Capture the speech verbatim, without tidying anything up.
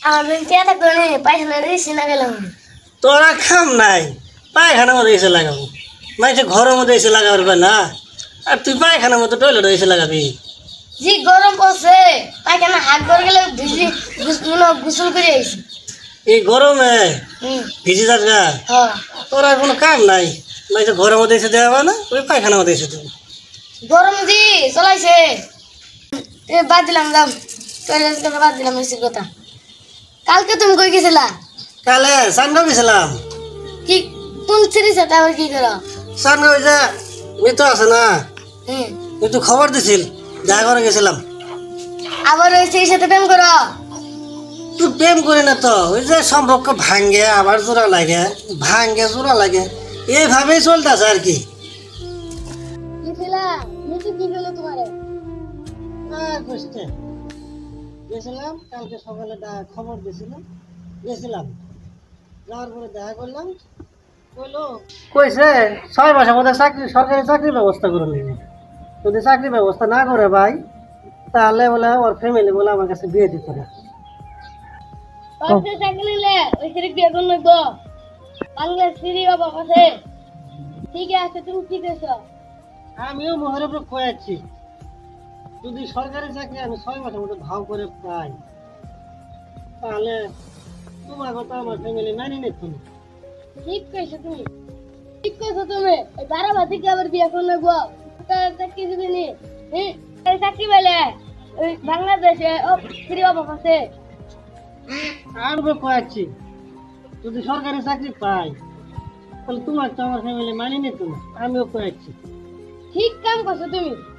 আমি টিয়াটা করে পায়খানা দিয়েছি না গেলাম। তোরা খাম নাই পায়খানার মধ্যে এসে লাগাবো মাইছে ঘরের মধ্যে এসে লাগাবার না আর তুই পায়খানার মধ্যে টয়লেট এসে লাগাবি। জি গরম পড়ছে পায়খানা হাত করে গেলে ভিজি গোসল করে আইছি। এই গরমে হুম ভিজে যাস গা হ্যাঁ তোরা কোনো কাম নাই মাইছে ঘরের মধ্যে এসে দেওয়া না ওই পায়খানার মধ্যে এসে দেবো। গরম জি চলাইছে এ বাদ দিলাম দাম টয়লেট কথা বাদ দিলাম এসির কথা। কালকে তুমি কই গেছিলা? কালে সানগাঁও গেছিলাম। কি কোন সিরিজ আছে আবার কি করো? সানগাঁও ওই যে মিতু আছে না হুম মিতু খবর দিছিল দেখা করে গেছিলাম। আবার ওই সেই সাথে প্রেম করো? তুই প্রেম করি না তো ওই যে সম্পর্ক ভাঙ্গে আবার জোড়া লাগে ভাঙ্গে জোড়া লাগে এইভাবেই চলতেছে আর কি। গেছিলা মিতু কি হলো তোমারে? গেছিলাম কালকে সকালে খবর দিয়েছিলাম গেছিলাম যাওয়ার পরে দেখা করলাম কইলো কইছে ছয় মাসের মধ্যে চাকরি সরকারি চাকরির ব্যবস্থা করে নিবে। যদি চাকরির ব্যবস্থা না করে ভাই তাহলে বলে ওর ফ্যামিলি বলে আমার কাছে বিয়ে দিত না। পাঁচটা চাকরি নিলে ওই সিরিজ বিয়ে করে নেব বাংলা সিরি বাবা কাছে। ঠিক আছে তুমি কি কইছো? আমিও মোহরের উপর কয়েছি যদি সরকারি চাকরি আমি ছয় মাসের মধ্যে ভাও করে পাই তাহলে তোমার কথা আমার ফ্যামিলি মানি নিত না। ঠিক কইছো তুমি ঠিক কইছো তুমি এই বারো বাতি কি আবার বিয়ে করে নেব চাকরি দিবি নি? হ্যাঁ এই চাকরি পেলে ওই বাংলাদেশে ও সিরি বাবা কাছে। আর কয়েছি যদি সরকারি চাকরি পাই তাহলে তোমার তো আমার ফ্যামিলি মানি নিত না। আমিও কয়েছি ঠিক কাম করছো তুমি।